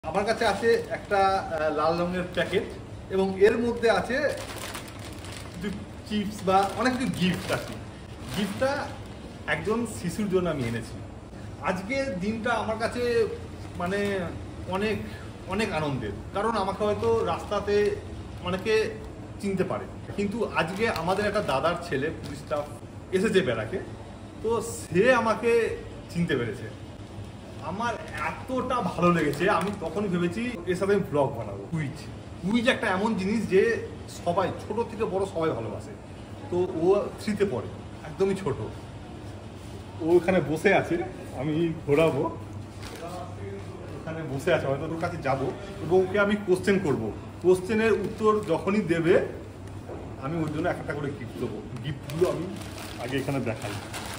আমার কাছে আছে একটা লাল রঙের প্যাকেট এবং এর মধ্যে আছে চিপস বা অনেক কিছু গিফট আছে। গিফটটা একজন শিশুর জন্য আমি এনেছি। আজকের দিনটা আমার কাছে মানে অনেক অনেক আনন্দের, কারণ আমাকে হয়তো রাস্তাতে অনেকে চিনতে পারে, কিন্তু আজকে আমাদের একটা দাদার ছেলে পুলিশ স্টাফ এসেছে বেড়াকে, তো সে আমাকে চিনতে পেরেছে। আমার এতটা ভালো লেগেছে, আমি তখন ভেবেছি এর সাথে আমি ব্লগ বানাবো। কুইজ একটা এমন জিনিস যে সবাই ছোট থেকে বড় সবাই ভালোবাসে। তো ও 3-তে পড়ে, একদমই ছোট। ও ওখানে বসে আছে, আমি ঘোরাবো, ওখানে বসে আছে, হয়তো ওর কাছে যাবো এবং ওকে আমি কোশ্চেন করবো। কোশ্চেনের উত্তর যখনই দেবে আমি ওর জন্য একটা করে গিফট দেবো। গিফটগুলো আমি আগে এখানে দেখাই।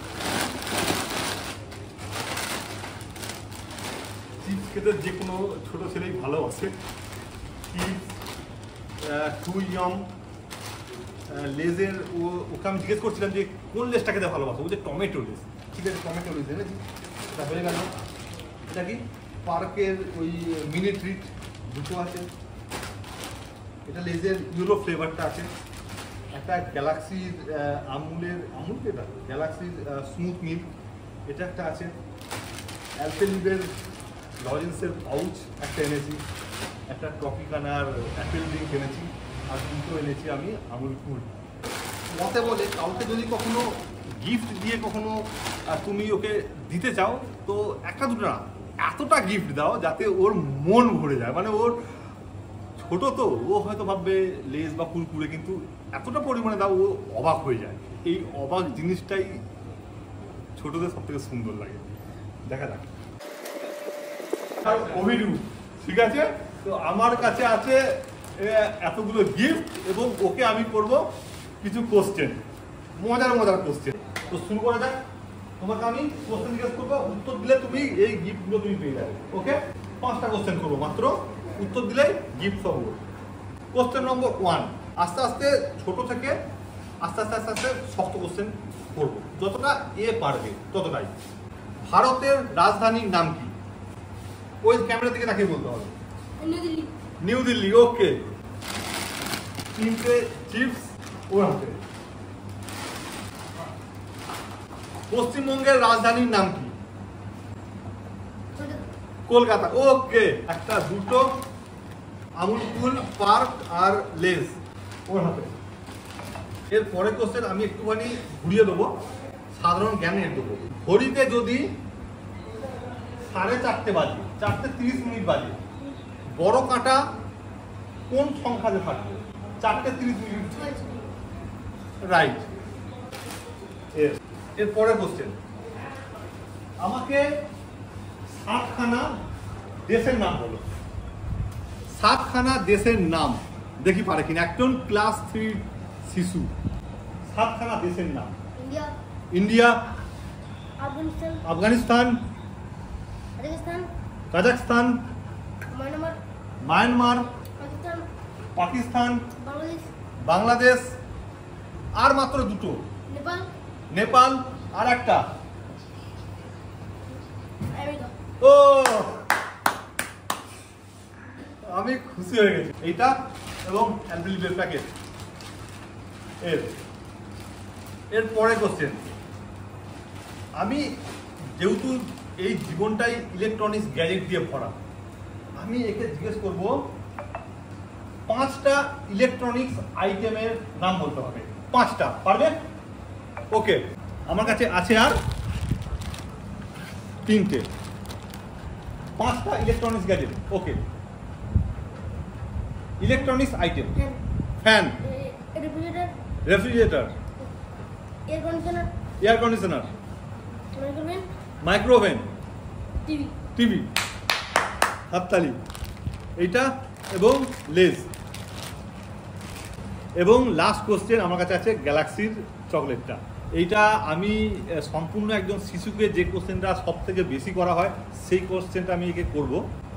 চিপস খেতে যে কোনো ছোটো ছেলেই ভালোবাসে। চিপস, টুইয়ম, লেজের, ওকে আমি জিজ্ঞেস করছিলাম যে কোন লেজটা খেতে ভালোবাসো, ও যে টমেটো লেজ। ঠিক আছে, টমেটো লেজ এনেছি, এটা হয়ে গেল। এটা কি পার্কের ওই মিনি ট্রিট দুটো আছে। এটা লেজের ইউরো ফ্লেভারটা আছে। একটা গ্যালাক্সির আমুল এটা গ্যালাক্সির স্মুথ মিল্ক, এটা একটা আছে। অ্যালপেলিবের লজেন্সের পাউচ একটা এনেছি। একটা ট্রপিকানার অ্যাপেল ড্রিঙ্ক এনেছি। আর দুটো এনেছি আমি আমুল কুল। মতে বলে কাউকে যদি কখনো গিফট দিয়ে কখনো তুমি ওকে দিতে চাও, তো একটা দুটো না, এতটা গিফট দাও যাতে ওর মন ভরে যায়। মানে ওর ছোট তো, ও হয়তো ভাববে লেজ বা কুরকুরে, কিন্তু এতটা পরিমাণে দাও ও অবাক হয়ে যায়। এই অবাক জিনিসটাই ছোটদের সব থেকে সুন্দর লাগে। দেখা যাক অভিরূপ, ঠিক আছে? তো আমার কাছে আছে এতগুলো গিফট এবং ওকে আমি করব কিছু কোশ্চেন, মজার মজার কোশ্চেন। তো শুরু করা যাক। তোমাকে আমি কোশ্চেন জিজ্ঞেস করবো, উত্তর দিলে তুমি এই গিফটগুলো তুমি পেয়ে যাবে। ওকে, 5টা কোশ্চেন করবো মাত্র, উত্তর দিলেই গিফট পাবো। কোশ্চেন নম্বর 1, আস্তে আস্তে ছোট থেকে আস্তে আস্তে আস্তে আস্তে শক্ত কোশ্চেন করবো, যতটা এ পারবে ততটাই। ভারতের রাজধানীর নাম কি? ওই ক্যামেরা থেকে তাকে বলতে হবে। নিউ দিল্লি। ওকে, 3টে চিপস ওর হাতে। পশ্চিমবঙ্গের রাজধানীর নাম কি? কলকাতা। ওকে, একটা দুটো আমুল কুল, পার্ক আর লেজ ওর হাতে। এর পরের কোশ্চেন আমি একটুখানি ঘুরিয়ে দেবো, সাধারণ জ্ঞানের দেবো। ঘড়িতে যদি 4:30 বাজে, 4:30 বাজে, বড় কাঁটা কোন সংখ্যাতে থাকবে? 4:30। রাইট। এর পরের কোশ্চেন, আমাকে 7খানা দেশের নাম বলো। 7খানা দেশের নাম দেখি পারে কিনা একজন ক্লাস 3 শিশু। 7খানা দেশের নাম। India, Afghanistan, Kazakhstan, Myanmar, Pakistan, Bangladesh, আর মাত্র দুটো, নেপাল আর একটা। ও, আমি খুশি হয়ে গেছি। এইটা এবং অ্যালপেলিবের প্যাকেট। এর পরে কোশ্চেন, আমি যেহেতু এই জীবনটাই ইলেকট্রনিক্স গ্যাজেট দিয়ে ভরা, আমি একে জিজ্ঞেস করব 5টা ইলেকট্রনিক্স আইটেমের নাম বলতে হবে। 5টা পারবে? ওকে, আমার কাছে আছে আর 3টে। 5টা electronics gadget. Okay, electronics item. Fan, refrigerator, air conditioner, micro oven, TV. হাততালি। এইটা এবং লেজ। এবং লাস্ট কোশ্চেন আমার কাছে আছে গ্যালাক্সির চকলেটটা। এইটা আমি সম্পূর্ণ একজন শিশুকে যে কোশ্চেনটা সব থেকে বেশি করা হয় সেই কোশ্চেনটা আমি একে করব।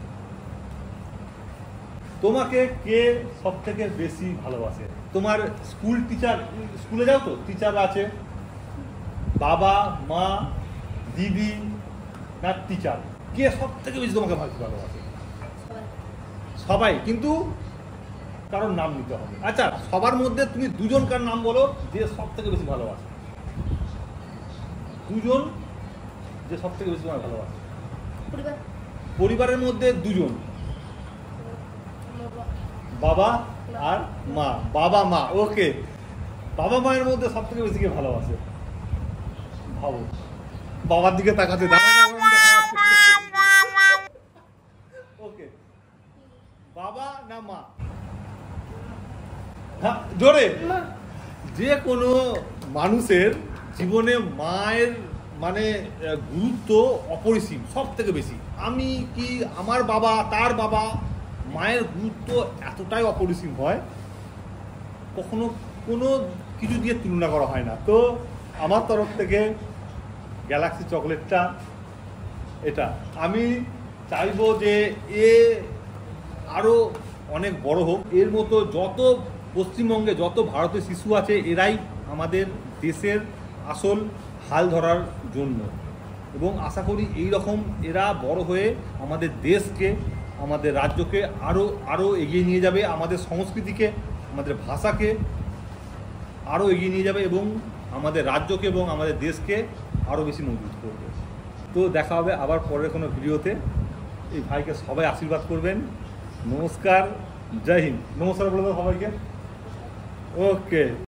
তোমাকে কে সব থেকে বেশি ভালোবাসে? তোমার স্কুল টিচার, স্কুলে যাও তো, টিচার আছে, বাবা, মা, দিদি না টিচার, কে সব থেকে বেশি তোমাকে ভালোবাসে? সবাই, কিন্তু কারোর নাম নিতে হবে। আচ্ছা, সবার মধ্যে তুমি দুজনকার নাম বলো যে সব থেকে বেশি ভালোবাসে। দুজন যে সব থেকে বেশি তোমার ভালোবাসে। পরিবারের মধ্যে দুজন, বাবা আর মা। বাবা মা, ওকে। বাবা মায়ের মধ্যে সব থেকে বেশি কে ভালোবাসে? ভাবো, বাবার দিকে তাকাতে। ওকে, বাবা না মা? হ্যাঁ, জোরে। যে কোনো মানুষের জীবনে মায়ের মানে গুরুত্ব অপরিসীম, সব থেকে বেশি। আমি কি, আমার বাবা, তার বাবা, মায়ের গুরুত্ব এতটাই অপরিসীম হয়, কখনো কোনো কিছু দিয়ে তুলনা করা হয় না। তো আমার তরফ থেকে গ্যালাক্সি চকলেটটা এটা। আমি চাইবো যে এ আরও অনেক বড় হোক। এর মতো যত পশ্চিমবঙ্গে যত ভারতীয় শিশু আছে, এরাই আমাদের দেশের আসল হাল ধরার জন্য। এবং আশা করি এই রকম এরা বড় হয়ে আমাদের দেশকে, আমাদের রাজ্যকে আরও এগিয়ে নিয়ে যাবে, আমাদের সংস্কৃতিকে, আমাদের ভাষাকে আরও এগিয়ে নিয়ে যাবে, এবং আমাদের রাজ্যকে এবং আমাদের দেশকে আরও বেশি মজবুত করবে। তো দেখা হবে আবার পরের কোনো ভিডিওতে। এই ভাইকে সবাই আশীর্বাদ করবেন। নমস্কার, জয় হিন্দ। নমস্কার বলে দাও সবাইকে। ওকে।